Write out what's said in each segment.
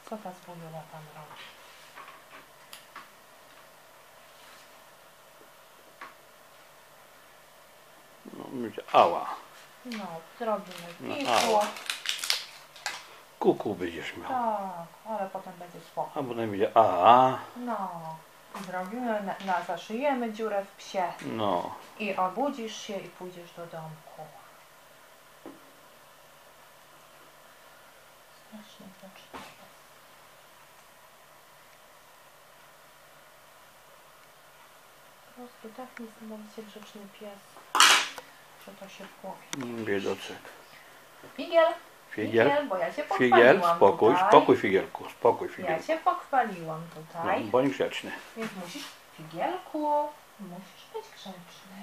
Co ta zwolniona tam robi? No, będzie ała. No, zrobimy No, piku. Kuku będziesz miał. Tak, ale potem będzie spoko. A potem będzie a. No, zrobimy, zaszyjemy dziurę w psie. No. I obudzisz się i pójdziesz do domku. Strasznie grzeczny jest. Po prostu tak niesamowicie grzeczny pies, że to się w głowie. Biedoczek. Figiel, Figiel? bo ja się Figiel, pochwaliłam spokój, tutaj. spokój Figielku, spokój Ja Figielku. się pochwaliłam No, tutaj. bądź grzeczny. Więc musisz, Figielku, musisz być grzeczny.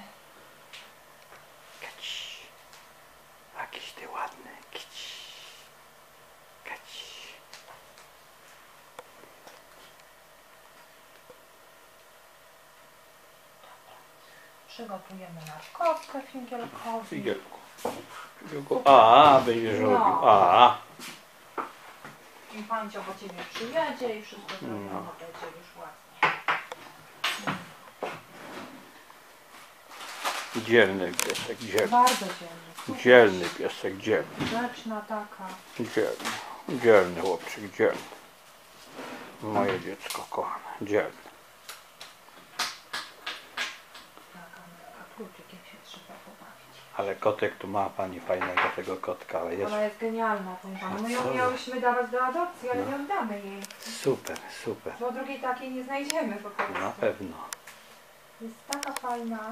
Kaci. Jakiś ty ładny. Kaci. Kaci. Przygotujemy nasz kostkę Figielkowi. Figielku. Figielku. A, będziesz No. robił. A. I Pancio po ciebie przyjedzie i wszystko zrobione No. będzie już ładnie. Dzielny piesek, dzielny. Bardzo dzielny. Dzielny piesek, dzielny. Grzeczna taka. Dzielny. Dzielny chłopczyk, dzielny. Moje dziecko kochane, dzielny. Taka kluczyk, jak się trzeba pobawić. Ale kotek tu ma pani fajnego tego kotka, ale jest Ona jest genialna, powiem panu. My ją Co? miałyśmy dawać do adopcji, ale No. nie oddamy jej. super, super. Bo drugiej takiej nie znajdziemy po prostu. Na pewno. Jest taka fajna.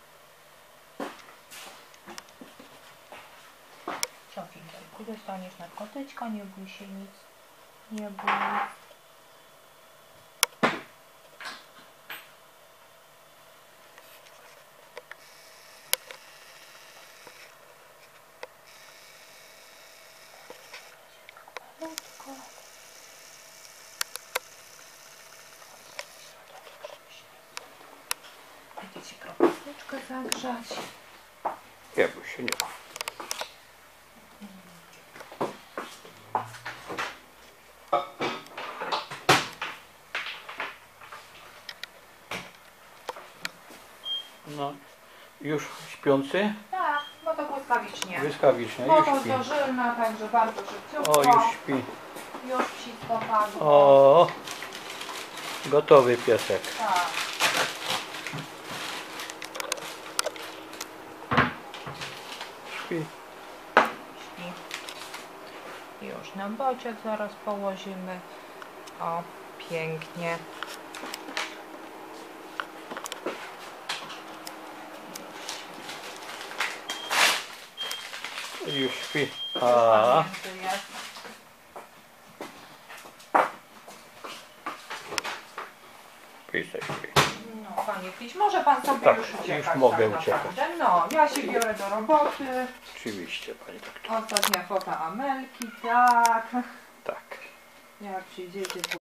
Co, Figielku, dostaniesz narkotyczka, nie bój się nic. Nie bój. Malutko. Będzie ci kropeczkę zagrzać. Nie bój się, nie bój. No, już śpiący? Tak, bo to błyskawicznie. Błyskawicznie, Bo już to śpi. dożylna, także bardzo szybciutko. O, już śpi. Już psisko padło. O, gotowy piesek. Tak. Śpi. Śpi. Już na bociek zaraz położymy. O, pięknie. Już śpi. Już A, pamięty jest. piesek śpi. No, panie Piś, może pan sobie Tak, już już uciekać. mogę tak uciekać. naprawdę. No, ja się biorę do roboty. Oczywiście, pani doktor. Ostatnia fota Amelki, tak. Tak. Jak przyjdziecie, to